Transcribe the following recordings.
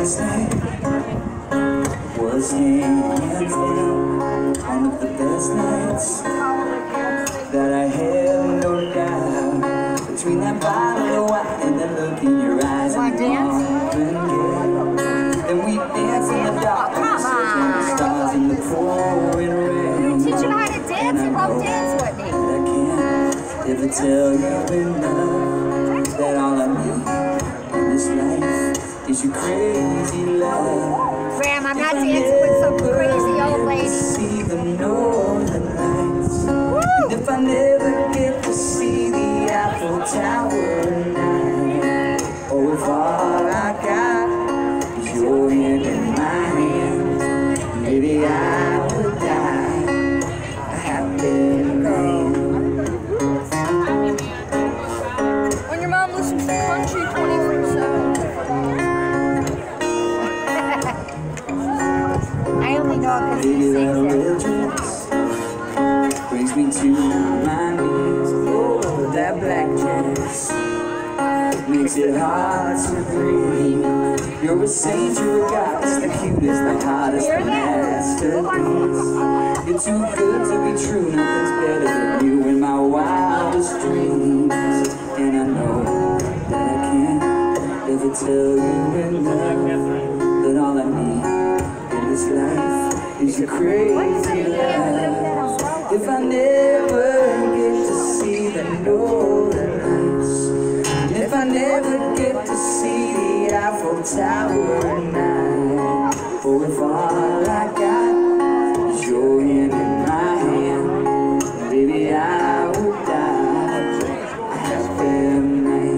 last night was hands down one of the best nights that I had, no doubt. Between that bottle of wine and the look in your eyes and the and we dance in the dark, the stars in the pouring rain. Teach him how to dance, he won't dance with me. I can't ever tell you enough that all I need in this life is your crazy love. Graham, I'm not dancing with some crazy old lady. See the northern lights. And if I never get to see the Eiffel Tower tonight, or if all I got is your hand in my hand, maybe I would die a happy man. When your mom listens to country 24/7. I only know because he sings it. Brings me to my knees. Oh, that black dress makes it hard to breathe. You're a saint, you're a goddess, the cutest, the hottest, the masterpiece. You're too good to be true, nothing's better than you in my wildest dreams. And I know that I can't ever tell you enough that all I need in this life is your crazy love. If I never get to see the northern lights, and if I never get to see the Eiffel Tower at night, or if all I got is your hand in my hand, baby, I would die a happy man.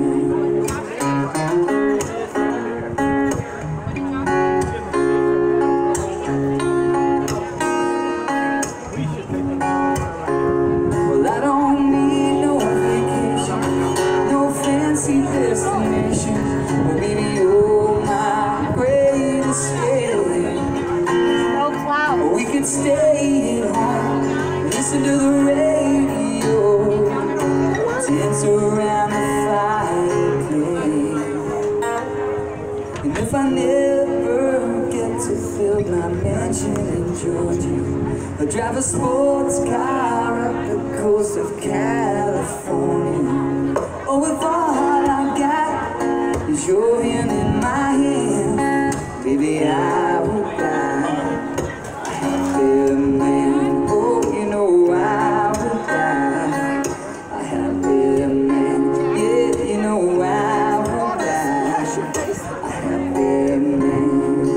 Well, I don't need no vacation, no fancy destination, but baby, you're my great escape. No cloud. We could stay at home, listen to the radio, dance around the fireplace. And if I never get to build my mansion in Georgia, I'll drive a sports car up the coast of California. Oh, if all I got is your hand in my hand, baby, I would die a happy man. Oh, you know I would die a happy man. Yeah, you know I would die a happy man.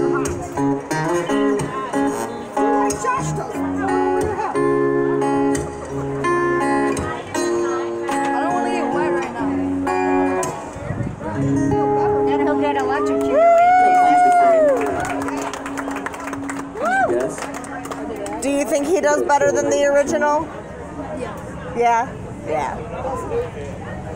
Josh does. I don't want to get wet right now. Then he'll get electrocuted when he plays. Yes. Do you think he does better than the original? Yeah. Yeah? Yeah.